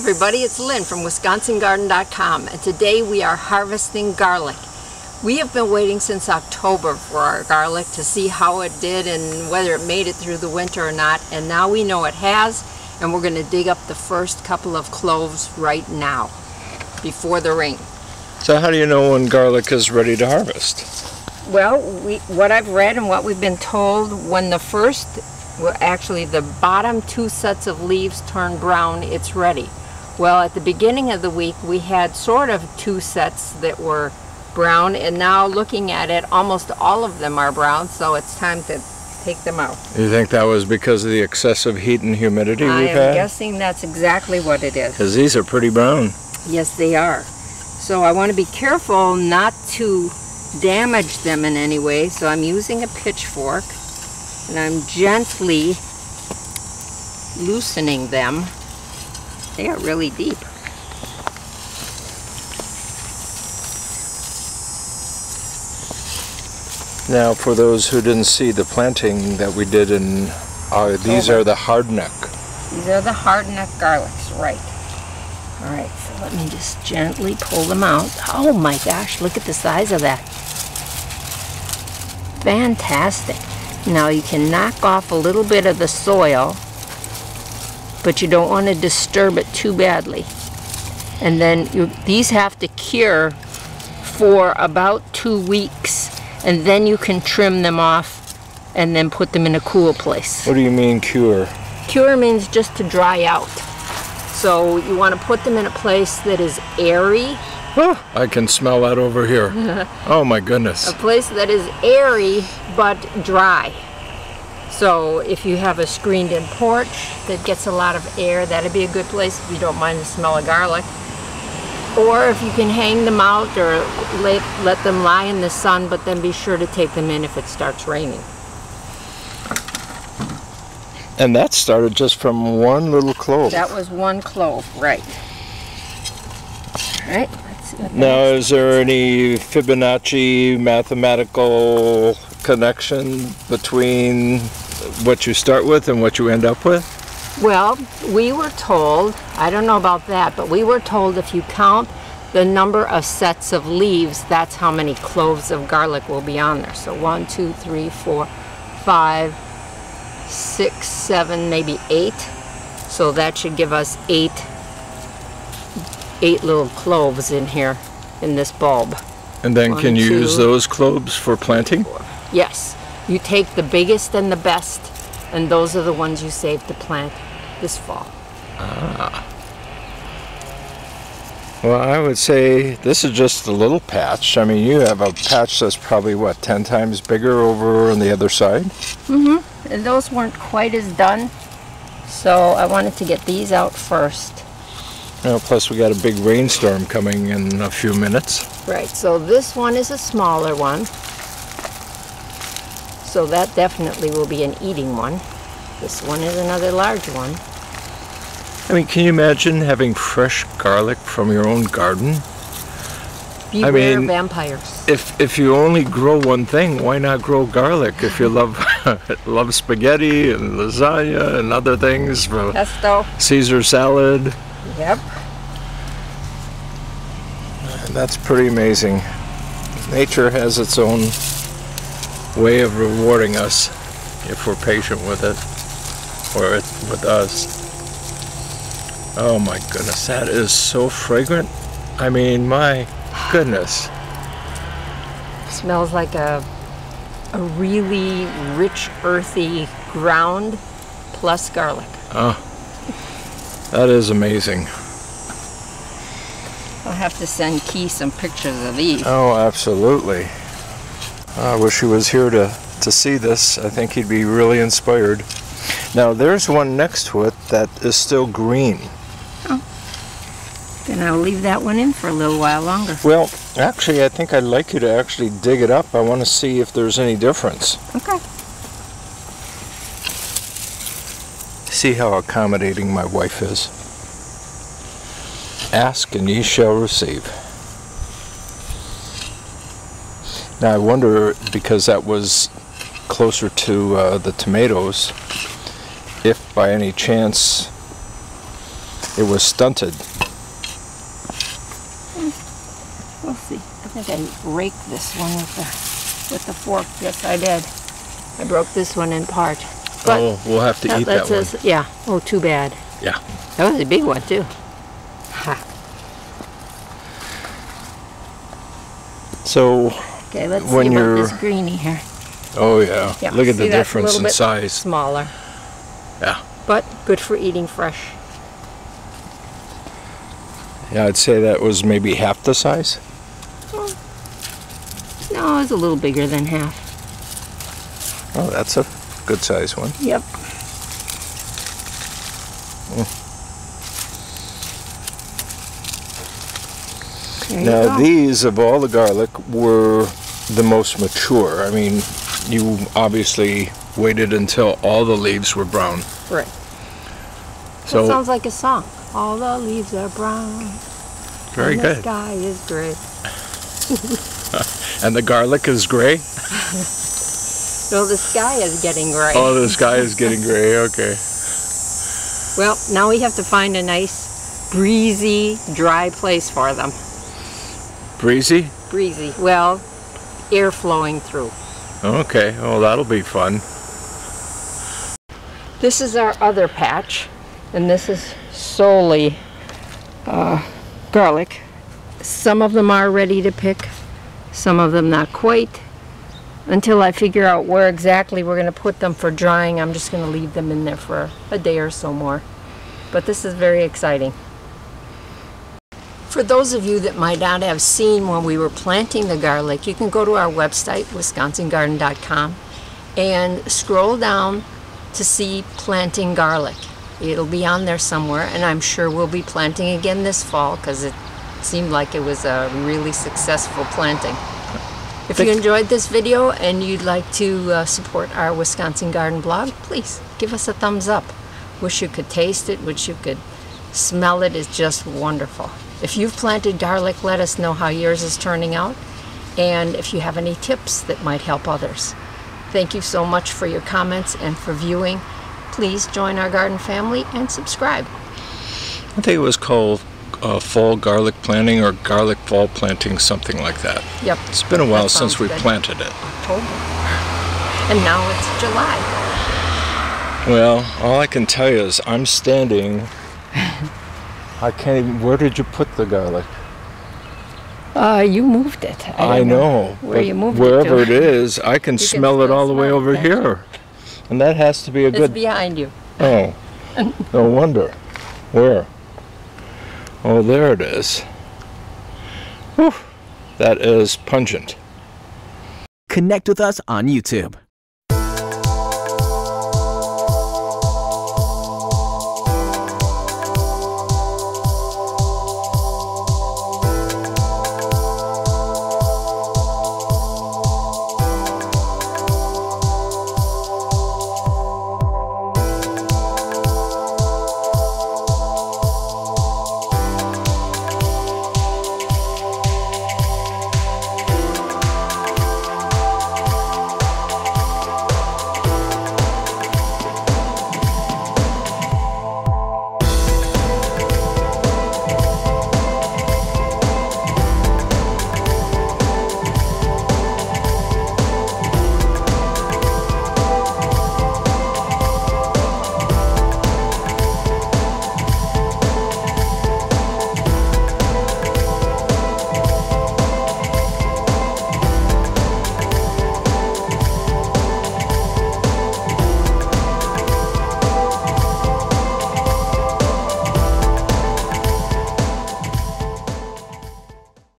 everybody, it's Lynn from WisconsinGarden.com, and today we are harvesting garlic. We have been waiting since October for our garlic to see how it did and whether it made it through the winter or not, and now we know it has, and we're going to dig up the first couple of cloves right now before the rain. So how do you know when garlic is ready to harvest? Well, what I've read and what we've been told, when the actually the bottom two sets of leaves turn brown, it's ready. Well, at the beginning of the week we had sort of two sets that were brown, and now looking at it, almost all of them are brown, so it's time to take them out. You think that was because of the excessive heat and humidity we've had? I am guessing that's exactly what it is. Because these are pretty brown. Yes, they are. So I want to be careful not to damage them in any way, so I'm using a pitchfork and I'm gently loosening them. They are really deep. Now, for those who didn't see the planting that we did in, these are the hardneck. These are the hardneck garlics, right. Alright, so let me just gently pull them out. Oh my gosh, look at the size of that. Fantastic. Now you can knock off a little bit of the soil, but you don't want to disturb it too badly. And then these have to cure for about 2 weeks, and then you can trim them off and then put them in a cool place. What do you mean cure? Cure means just to dry out. So you want to put them in a place that is airy. Oh, I can smell that over here. Oh my goodness. A place that is airy but dry. So if you have a screened-in porch that gets a lot of air, that'd be a good place if you don't mind the smell of garlic. Or if you can hang them out or let them lie in the sun, but then be sure to take them in if it starts raining. And that started just from one little clove. That was one clove, right. All right. Now, is there any Fibonacci mathematical connection between what you start with and what you end up with? Well, we were told, I don't know about that, but we were told if you count the number of sets of leaves, that's how many cloves of garlic will be on there. So 1, 2, 3, 4, 5, 6, 7, maybe 8. So that should give us 8 little cloves in here in this bulb. And then can you use those cloves for planting? Yes. You take the biggest and the best, and those are the ones you save to plant this fall. Ah. Well, I would say this is just a little patch. I mean, you have a patch that's probably, what, 10 times bigger over on the other side? Mm-hmm. And those weren't quite as done, so I wanted to get these out first. Well, plus we got a big rainstorm coming in a few minutes. Right, so this one is a smaller one. So that definitely will be an eating one. This one is another large one. I mean, can you imagine having fresh garlic from your own garden? Beware vampires. If you only grow one thing, why not grow garlic? If you love love spaghetti and lasagna and other things, Pesto, Caesar salad. Yep. That's pretty amazing. Nature has its own way of rewarding us if we're patient with it, or with us. Oh my goodness, that is so fragrant. I mean, my goodness. Smells like a really rich, earthy ground plus garlic. Oh, that is amazing. I'll have to send Key some pictures of these. Oh, absolutely. I wish he was here to see this. I think he'd be really inspired. Now, there's one next to it that is still green. Oh. Then I'll leave that one in for a little while longer. Well, actually, I think I'd like you to actually dig it up. I want to see if there's any difference. Okay. See how accommodating my wife is. Ask and ye shall receive. Now I wonder, because that was closer to the tomatoes, if by any chance it was stunted. We'll see. I think I raked this one with the fork. Yes, I did. I broke this one in part. But oh, we'll have to eat that one. Yeah. Oh, too bad. Yeah. That was a big one too. Ha. So Okay, let's when see about you're, this greenie here. oh yeah, Yeah, look at see, the that's a difference little in bit size. Smaller, Yeah. but good for eating fresh. Yeah, I'd say that was maybe half the size. No, it's a little bigger than half. Oh, that's a good size one. Yep. There you Now go. these, of all the garlic, were the most mature. I mean, you obviously waited until all the leaves were brown. Right. So That sounds like a song. All the leaves are brown. very and good. The sky is gray. And the garlic is gray? No, the sky is getting gray. Oh, the sky is getting gray, okay. Well, now we have to find a nice, breezy, dry place for them. Breezy? Breezy. Well, air flowing through. Okay, well that'll be fun. This is our other patch, and this is solely garlic. Some of them are ready to pick, some of them not quite. Until I figure out where exactly we're going to put them for drying, I'm just going to leave them in there for a day or so more. But this is very exciting. For those of you that might not have seen when we were planting the garlic, you can go to our website, wisconsingarden.com, and scroll down to see planting garlic. It'll be on there somewhere, and I'm sure we'll be planting again this fall because it seemed like it was a really successful planting. If you enjoyed this video and you'd like to support our Wisconsin Garden blog, please give us a thumbs up. Wish you could taste it, wish you could smell it. It's just wonderful. If you've planted garlic, let us know how yours is turning out, and if you have any tips that might help others. Thank you so much for your comments and for viewing. Please join our garden family and subscribe. I think it was called fall garlic planting or garlic fall planting, something like that. Yep. It's been a while That since sounds we good. planted it. October. And now it's July. Well, all I can tell you is I'm standing. I can't even. Where did you put the garlic? You moved it. I don't know. where but you moved wherever it to. it is, I can smell it still all the way smell it, over can't you? here. And that has to be a It's good. behind you. Oh, no wonder. Where? Oh, there it is. Whew. That is pungent. Connect with us on YouTube.